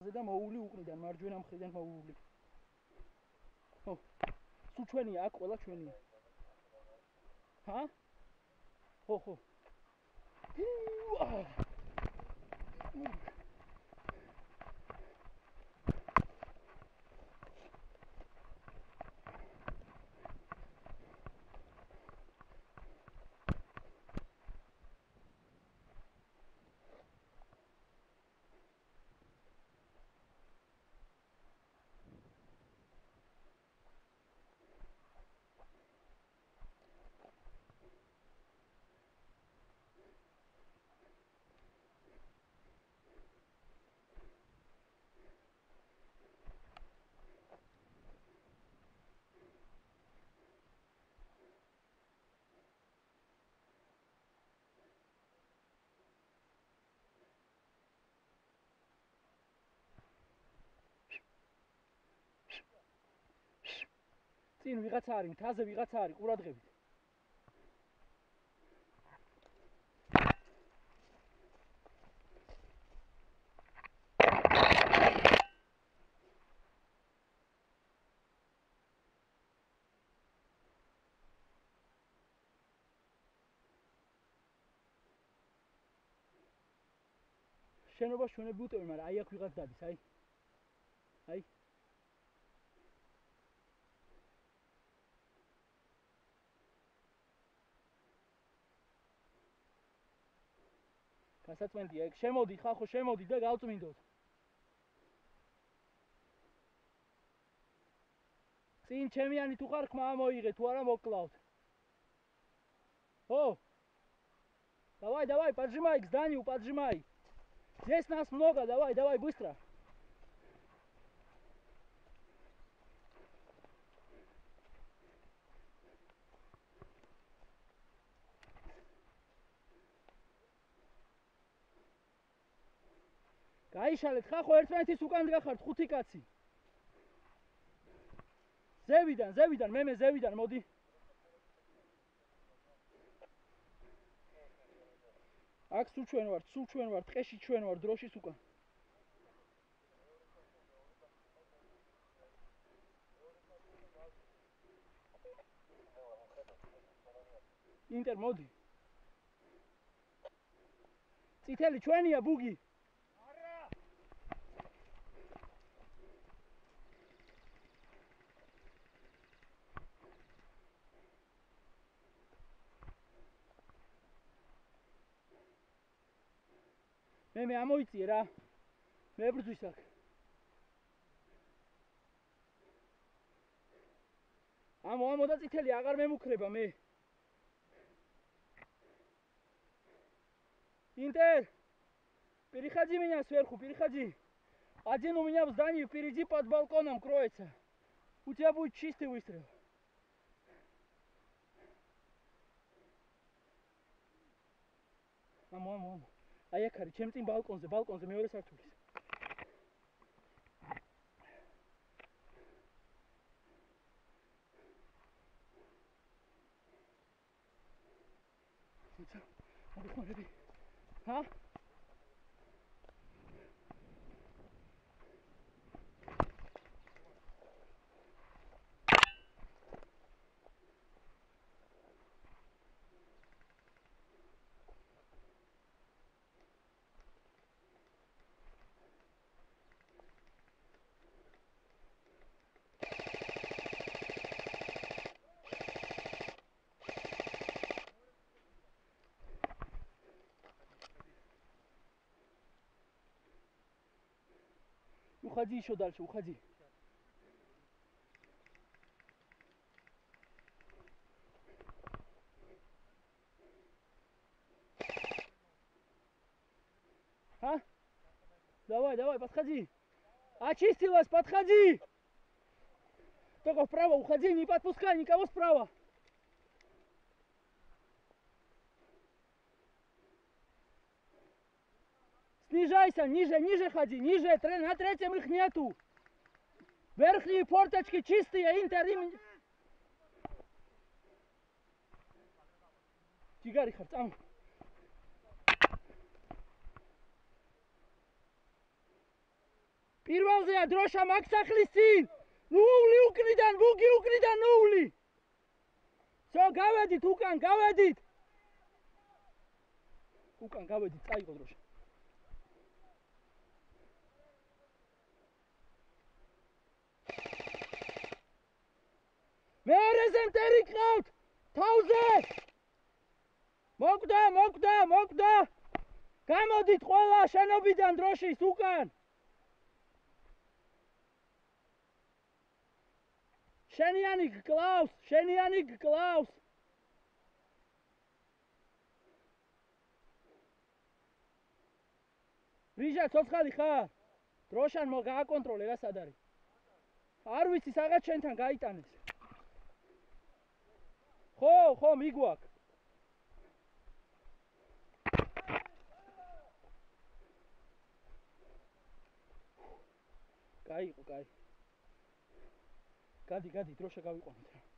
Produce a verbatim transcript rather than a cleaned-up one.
და მოული უკნიდან მარჯვენა მხრიდან მოული. ხო. სულ ჩვენია აქ ყველა ჩვენია. ჰა? ხო, ხო. წინ ვიღაცა არის, მთაზე ვიღაცა არის, ყურადღებით. შენობა ჩვენები უტევენ, მაგრამ აი აქ ვიღაც დადის, აი. აი. გასაწმენდია ეგ, შემოდით ხალხო, შემოდით და გავწმინდოთ. წინ ჩემიანი თუ ხარ, ხმა მოიღე, თუ არა მოკლავთ. О! Давай, давай, поджимай к зданию, поджимай. Здесь нас много, давай, давай, быстро. გაიშალეთ, ხახო, ერთმანეთის უკან გახართ, ხუთი კაცი. ზევიდან, ზევიდან, მე მე ზევიდან, მოდი. აქ სულ ჩვენ ვართ, სულ ჩვენ ვართ, ტყეში ჩვენ ვართ, დროშის უკან. ინტერ, მოდი. წითელი ჩვენია, ბუგი. მე მე ამოიწიე რა. მე ბრძვის აქ. ამო ამო და წითელი აღარ მემუქრება მე. Интер! Переходи меня сверху, переходи. Один у меня в здании, впереди под балконом кроется. У тебя будет чистый выстрел. Аму, аму, аму. А я кори, чем ты балкон за балкон за меорес артулис. Ha? Уходи еще дальше, уходи. А? Давай, давай, подходи. Очистилась, подходи. Только вправо уходи, не подпускай никого справа. Снижайся, ниже, ниже ходи, ниже, на третьем их нету. Верхние форточки чистые, интерим. Тигари хартам. პირველზეა დროშა მაგ სახლის წინ. ნული უკნიდან, ბუგი უკნიდან ნული. სო გავედით უკან, გავედით. უკან გავედით, წაიღო დროშა. მეორეზე მტერი გყავთ. თავზე. მოკვდა, მოკვდა, მოკვდა. გამოდით ყველა შენობიდან დროშის უკან. შენიანი გკლავს, შენიანი გკლავს. რიჟა ცოცხალი ხარ? დროშან გააკონტროლე რა სად არის. არ ვიცი, საღაც შენთან გაიტანეს. ხო, ხო, მიგვაქვს. კაი იყო, კაი. გადი, გადი, დროშა გავიყვანოთ.